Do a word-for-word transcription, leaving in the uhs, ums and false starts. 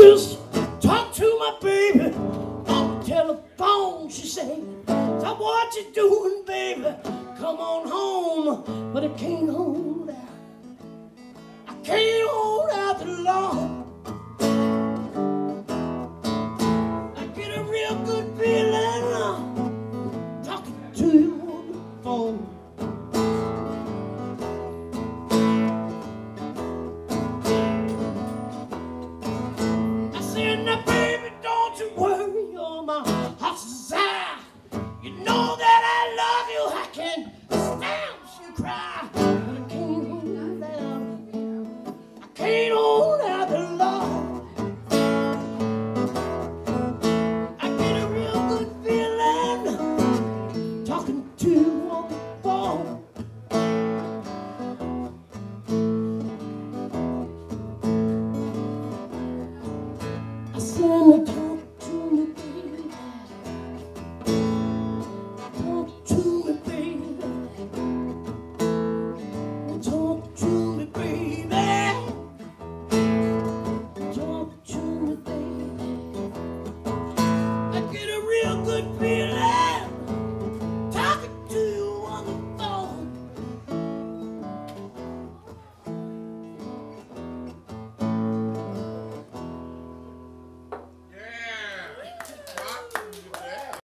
just talked to my baby on the telephone. She said, "So what you doing, baby? Come on home." But I can't hold out. I can't hold out the long.